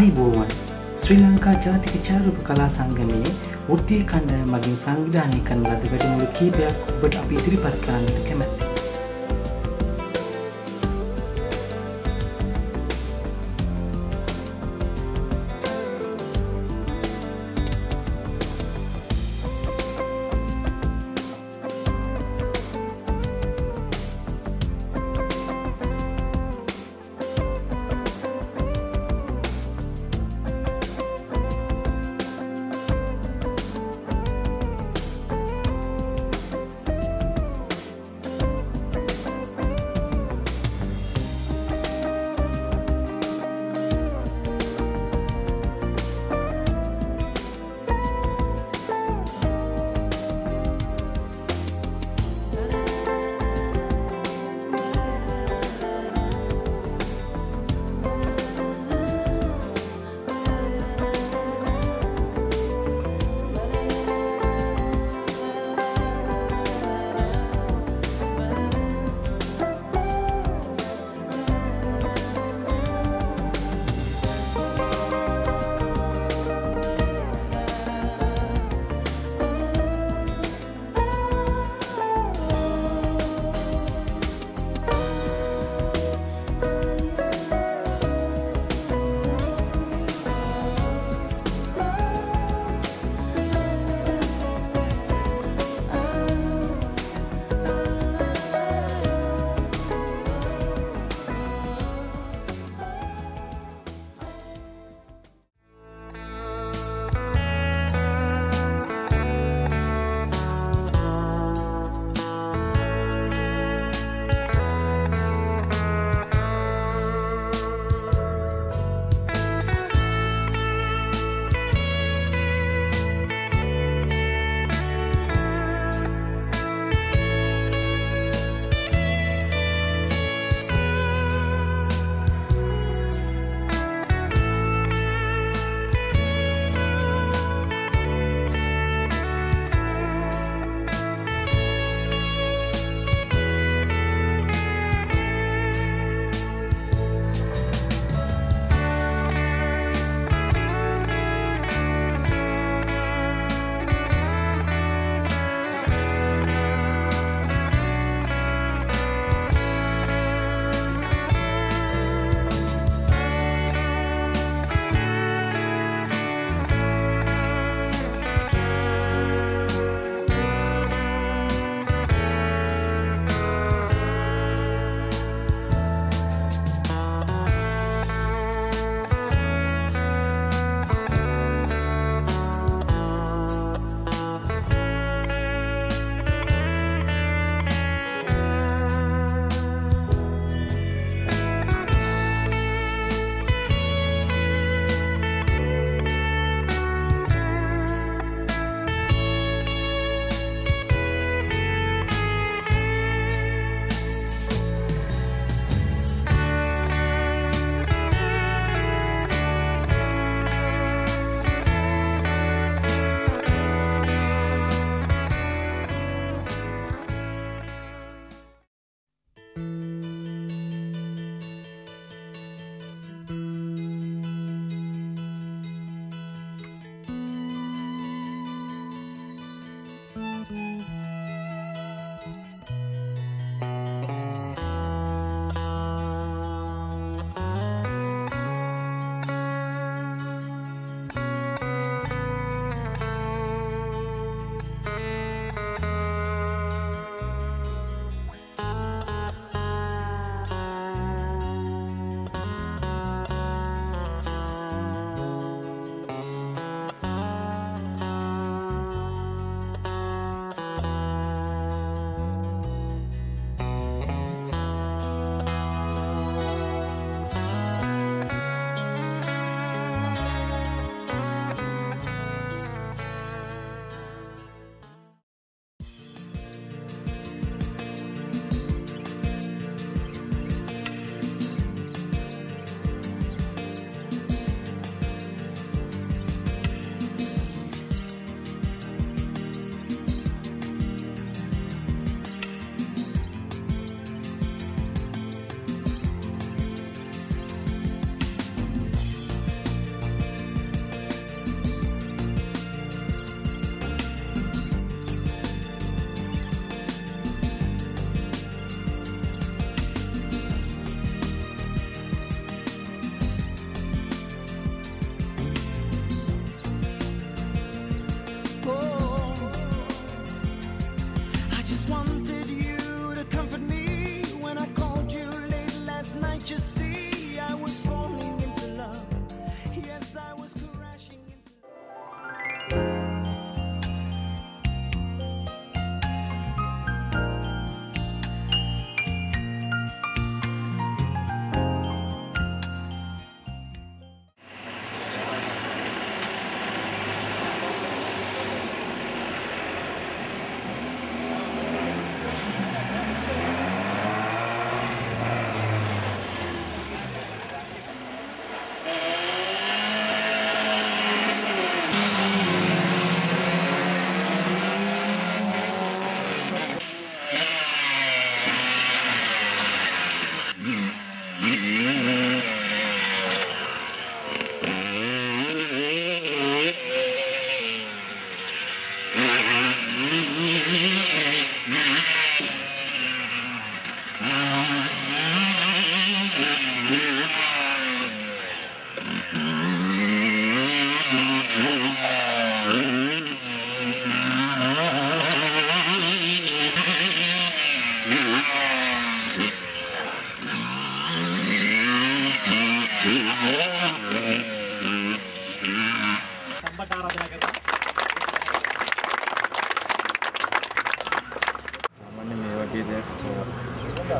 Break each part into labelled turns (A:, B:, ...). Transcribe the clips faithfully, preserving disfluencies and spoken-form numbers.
A: ආයිබෝවන් ශ්‍රී ලංකා ජාතික ඡායාරූප කලා සංගමයේ වෘත්තීය කණ්ඩායම මගින් සංවිධානය කරන ලද වැඩමුළු කීපයක් ඔබට අපි ඉදිරිපත් කරන්නට කැමැත්තෙමි.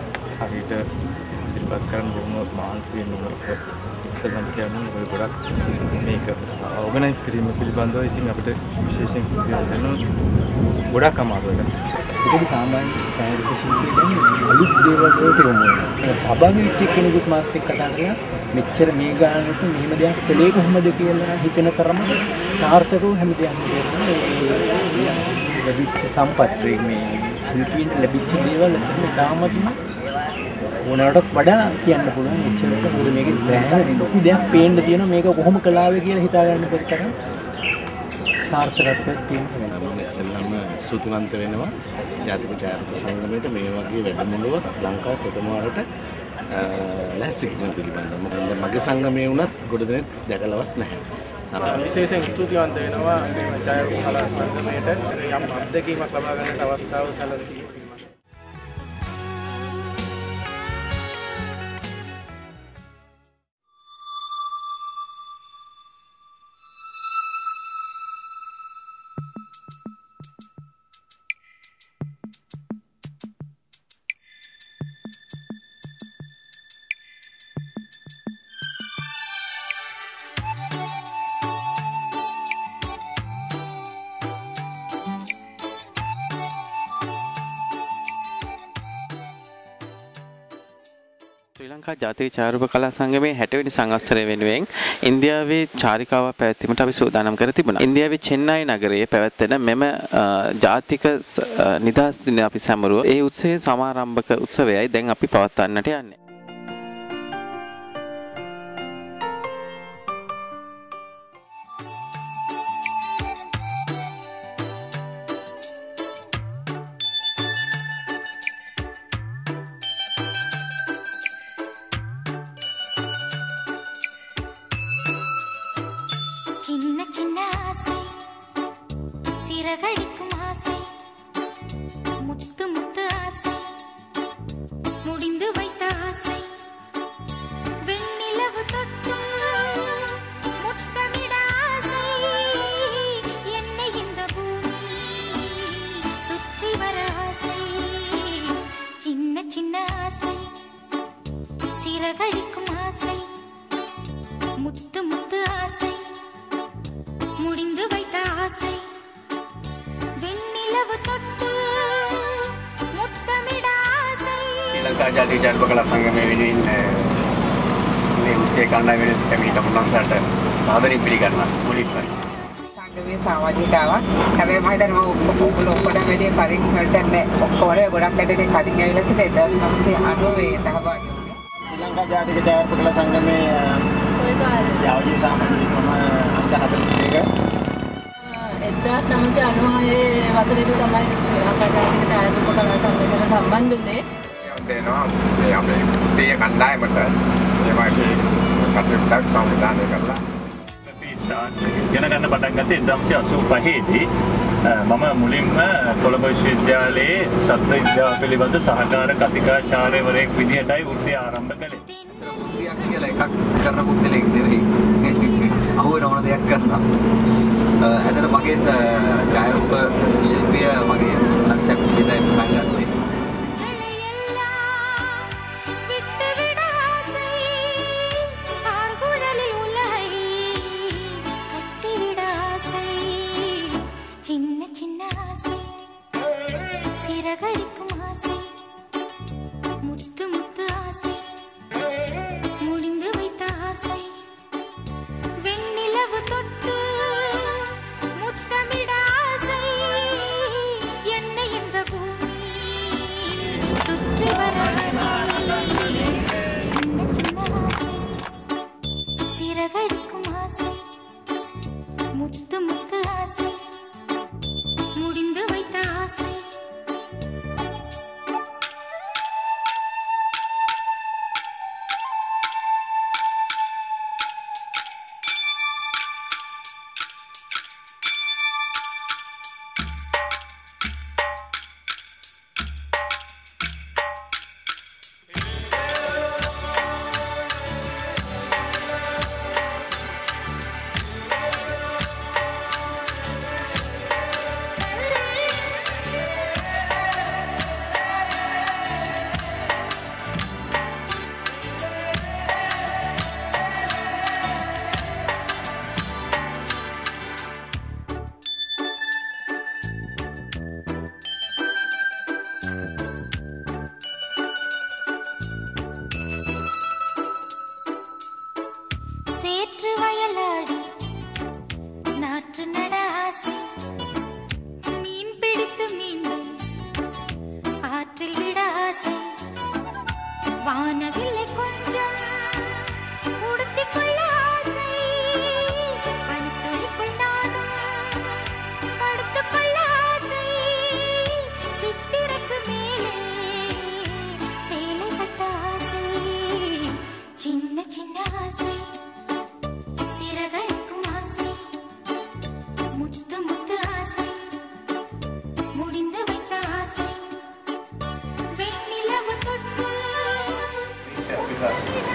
B: හරියට ඉදිරිපත් කරන්න බොහොම මානසික නුවණක් ඉස්සෙල්ලාම කියන්නේ ඔය ගොඩක් මේක ඕගනයිස් කිරීම පිළිබඳව ඉතින් අපිට විශේෂයෙන් කියන්න දෙනවා ගොඩක් අමාරුයි.
A: ඒක සාමාන්‍ය සාහිත්‍ය ශිල්පීන් අලුත් දේවල් වලට යොමු වෙනවා. සබාවි වෙච්ච කෙනෙකුත් මාත් එක්ක කතා කරලා මෙච්චර මේ ගානට මෙහෙම දෙයක් කළේ කොහොමද කියලා හිතන තරම සාර්ථකව හැමදේම කරනවා. ලැබිච්ච සම්පත් මේ ශිල්පීන් ලැබිච්ච දේවල් තාමත්ම ඕනකට වඩා කියන්න පුළුවන්. එච්චරට මොකද මේකේ සෑහෙන ලොකු දෙයක් පේන්න තියෙනවා. මේක කොහොම කළාවේ කියලා හිතා ගන්න බැරි තරම් සාර්ථකත්වයක් තියෙනවා.
C: මම ඉස්සෙල්ලාම ස්තුතිවන්ත වෙනවා ජාතික ඡායාරූප සංගමයට මේ වගේ වැඩමුළුවක් ලංකාවේ ප්‍රථම වරට ලෑස්ති කිරීම පිළිබඳව. මොකද මගේ සංගමයේ වුණත් ගොඩ දෙනෙක් දැකලවත් නැහැ.
B: විශේෂයෙන් ස්තුතිවන්ත වෙනවා ඡායාරූප කලා සංගමයට යම් අත්දැකීමක් ලබා ගන්නට අවස්ථාව සැලසී.
D: ශ්‍රී ලංකා ජාතික ඡායාරූප කලා සංගමයේ හැට වෙනි සංවත්සරය වෙනුවෙන් ඉන්දියාවේ චාරිකාවක් පැවැත්වීමට අපි සූදානම් කර තිබුණා. ඉන්දියාවේ චෙන්නයි නගරයේ පැවැත්වෙන මෙම ජාතික නිදහස් දින අපි සැමරුව ඒ උත්සවයේ සමාරම්භක උත්සවයයි දැන් අපි පවත්වන්නට යන්නේ.
E: சின்ன சின்ன ஆசை சிறகடிக்கும் ஆசை முத்து முத்து ஆசை முடிந்து வைத்த ஆசை வெண்ணிலவு தொட்டு முத்தமிட ஆசை என்னை இந்த பூமி சுற்றி வர ஆசை சின்ன சின்ன ஆசை சிறகடிக்கும் ஆசை முத்து முத்து ஆசை முடிந்து வைத்த ஆசை வெண்ணிலவு தொட்டு முத்தமிட ஆசை.
C: ශ්‍රී ලංකා ජාතික ඡායාරූප කලා සංගමයේ වෙනුවෙන් මේ මුත්තේ කණ්ඩායමේ කැමිනිට මුන්නසට සාදරයෙන් පිළිගන්නවා. මුලින්ම
F: සංගමයේ සමාජිකාවක්. හැබැයි මම හිතන්නේ මම ඔක්කොම ඔක්කොටම වැඩි කලින් හිතන්නේ ඔක්කොම ගොඩක් ඇටේ කලින් ඇවිල්ලා සිට එක්දහස් නවසිය අනූවේ සහභාගී වුණේ.
G: ශ්‍රී ලංකා ජාතික ඡායාරූප කලා සංගමයේ යාවජීව සමාජික මම අංක හතළිස් දෙක
H: එක්දහස් නවසිය අනූහය වසරේදී තමයි ශ්‍රී ලංකා ජාතික ඡායාරූප කලා සංගමයට සම්බන්ධ වුණේ.
I: දෙනවා මේ අපේ තේ කණ්ඩායමට ඒ වගේ කටයුත්තක් සංවිධානය කරලා
J: ඉගෙන ගන්න පටන් ගත්තේ එක්දහස් නවසිය අසූ පහේ දී මම මුලින්ම කොළඹ විශ්වවිද්‍යාලයේ සත්ත්ව විද්‍යාව පිළිබඳ සහකාර කතිකාචාර්යවරයෙක් විදිහටයි වෘත්තිය ආරම්භ කළේ.
C: වෘත්තියක් කියලා එකක් කරන පුද්ගලෙක් නෙවෙයි. අහුවෙන ඕන දෙයක් කරනවා. ඇතන මගේ ඡායාරූප ශිල්පිය මගේ අස්සක් විදිහට පටන් ගත්තේ.
E: சின்ன சின்ன ஆசை சிறகடிக்கும் ஆசை முத்து முத்து ஆசை முடிந்து வைத்த ஆசை வெண்ணிலவு தொட்டு முத்தமிட ஆசை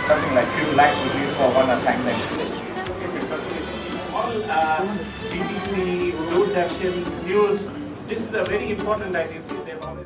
K: something like few lakhs rupees for one assignment. All uh, B B C, Doordarshan, news. This is a very important identity. They've always.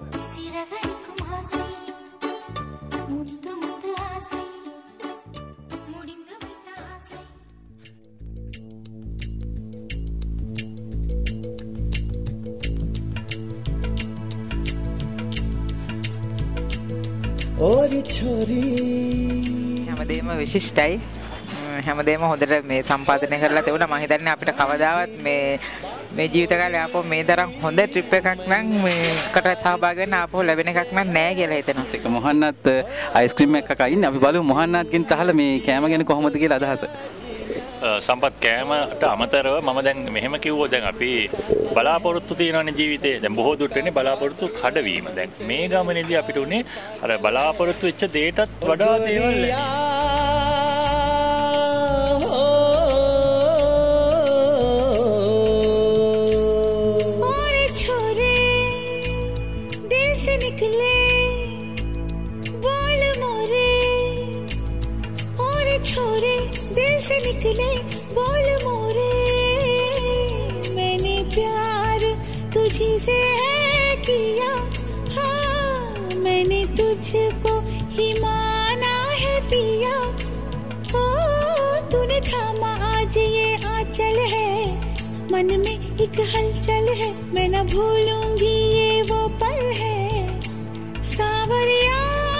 L: और छोरी
F: හැමදේම විශිෂ්ටයි හැමදේම හොඳට මේ සම්පාදනය කරලා තිබුණා මම හිතන්නේ අපිට කවදාවත් මේ මේ ජීවිත කාලේ ආපහු මේ තරම් හොඳ ට්‍රිප් එකක් නම් මේකට සහභාගී වෙන්න ආපහු ලැබෙන එකක් නම් නැහැ කියලා හිතෙනවා.
M: ඒක මොහන්නත් අයිස්ක්‍රීම් එකක් අයින් අපි බලමු මොහන්නත්ගෙන් තහලා මේ කෑම ගැන කොහොමද කියලා අදහස.
J: සම්පත් කෑමට අමතරව මම දැන් මෙහෙම කිව්වොත් දැන් අපි බලාපොරොත්තු තියෙනවනේ ජීවිතේ දැන් බොහෝ දුරට වෙන්නේ බලාපොරොත්තු කඩවීම. දැන් මේ ගමනේදී අපිට උනේ අර බලාපොරොත්තු වෙච්ච දේටත් වඩා දේවල්
E: निकले बोल मोरे मैंने प्यार तुझी से किया हाँ मैंने तुझको ही माना है पिया ओ तूने थामा आज ये आंचल है मन में एक हलचल है मैं न भूलूंगी ये वो पल है सावरिया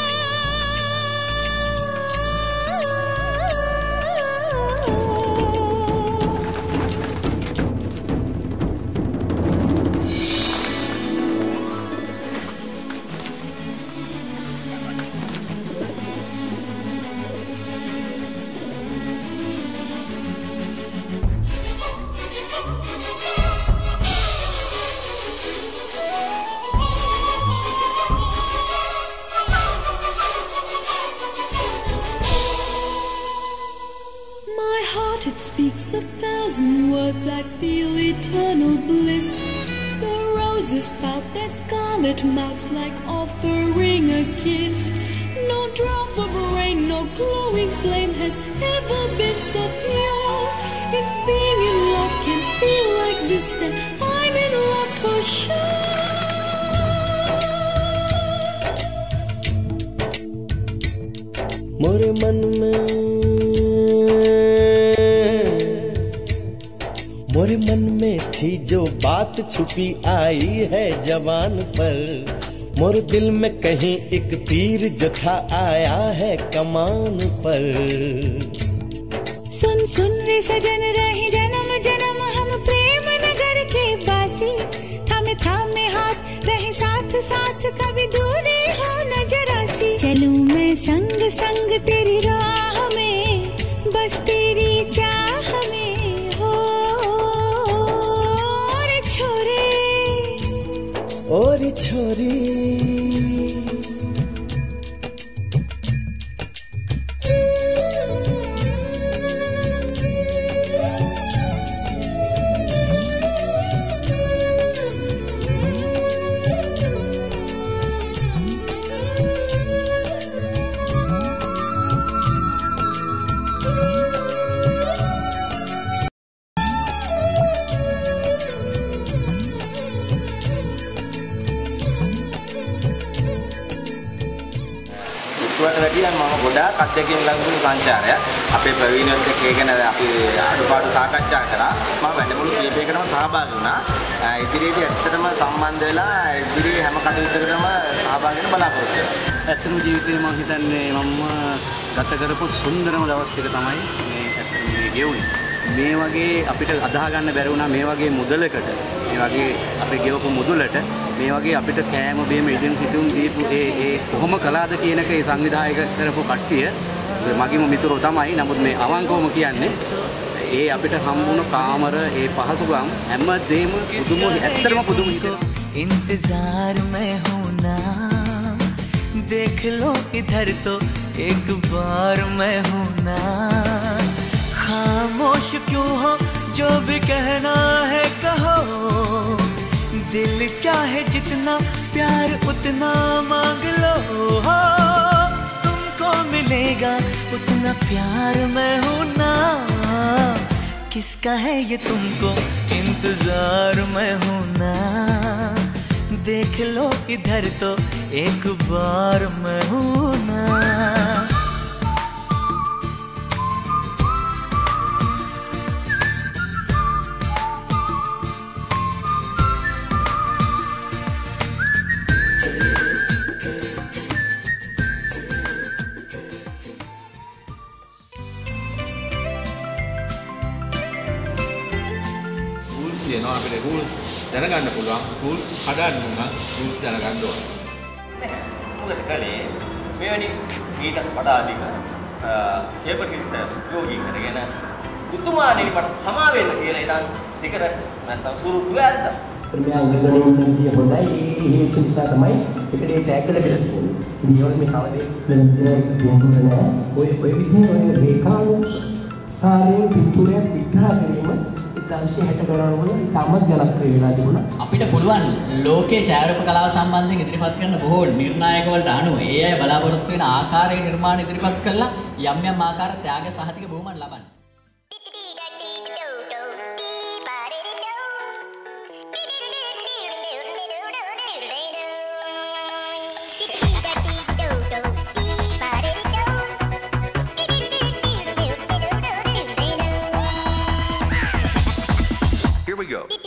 N: It speaks a thousand words, I feel eternal bliss. The roses pout their scarlet mouths like offering a kiss. No drop of rain, no glowing flame has ever been so pure. If being in love can feel like this, then I'm in love for sure.
L: मोरे मन में मोरे मन में थी जो बात छुपी आई है जवान पर मोरे दिल में कहीं एक तीर जो था आया है कमान पर
E: सुन सुन रे सजन रहे जन्म जन्म हम प्रेम नगर के बासी थामे थामे हाथ रहे साथ साथ कभी दूरी हो न जरा सी चलूं मैं संग संग तेरी राह में बस तेरी चाह में हो
L: और छोरी
O: වැඩිය මම ගොඩාක් අත්දැකීම් ලැබුණු සංචාරයක් අපේ ප්‍රවීණයන්ට ඒ ගැන අපි අඩුපාඩු සාකච්ඡා කරා මම වැඩමුළු කීපයකටම සහභාගී වුණා ඉදිරියේදී ඇත්තටම සම්බන්ධ වෙලා ඉදිරියේ හැම කටයුත්තකටම සහභාගී වෙන්න බලාපොරොත්තු වෙනවා
M: ඇත්තම ජීවිතේ මම හිතන්නේ මම ගත කරපු සුන්දරම දවස් ටික තමයි මේ ඇත්තටම මේ ගෙවුනේ මේ වගේ අපිට අදාහ ගන්න බැරි වුණා මේ වගේ මුදලකට මේ වගේ අපි ගෙවපු මුදලට මේ වගේ අපිට කෑම බීම ඉදින් හිතුම් දීපු ඒ ඒ කොහොම කළාද කියන එක ඒ සංවිධායක කරපු කට්ටිය මගේම මිතුරෝ තමයි නමුත් මේ අවංකවම කියන්නේ ඒ අපිට හම්බුණු කාමර ඒ පහසුකම් හැමදේම පුදුම ඇත්තටම පුදුම හිතෙනවා
P: इंतजार में हूँ ना देख लो इधर तो एक बार मैं हूँ ना खामोश क्यों हो जो भी कहना है कहो दिल चाहे जितना प्यार उतना मांग लो हो तुमको मिलेगा उतना प्यार मैं हूँ ना। किसका है ये तुमको इंतजार मैं हूँ ना। देख लो इधर तो एक बार मैं हूँ ना।
C: තියෙනවා අපිට rules දැනගන්න පුළුවන් rules හදන්න නම් rules දැනගන්න ඕනේ.
O: මොකද කලේ මෙවැනි ඊට වඩා අධික කේපටිස්ට් යෝගී කරගෙන උතුමාණනි මට සමා වෙන්න කියලා ඉතින් සිගරට් නැත්නම් සුරුට්ටු ඇද්දා.
Q: මෙයා ඉංග්‍රීසි ඉන්නේ හොඳයි ඒ හේතු නිසා තමයි එකට ඒ ටැග් එක දෙලා තියෙන්නේ. ඉතින් ඒවල මේ කවදේ දෙන්නේ නෑ. ඔය ඔය විදිහේ ඔය රේඛාව සාරේ පිටුරයක් විග්‍රහ කිරීම ඉතින්සේ හැට ගණන් වල ඉතාමත් ජනප්‍රිය වෙලා තිබුණා.
R: අපිට පුළුවන් ලෝකයේ ඡායාරූප කලාව සම්බන්ධයෙන් ඉදිරිපත් කරන බොහෝ නිර්ණායක වලට අනුව ඒ අය බලාපොරොත්තු වෙන ආකාරයේ නිර්මාණ ඉදිරිපත් කළා යම් යම් ආකාර ත්‍යාග සහතික බහුමාන ලබන්න.
I: Here we go.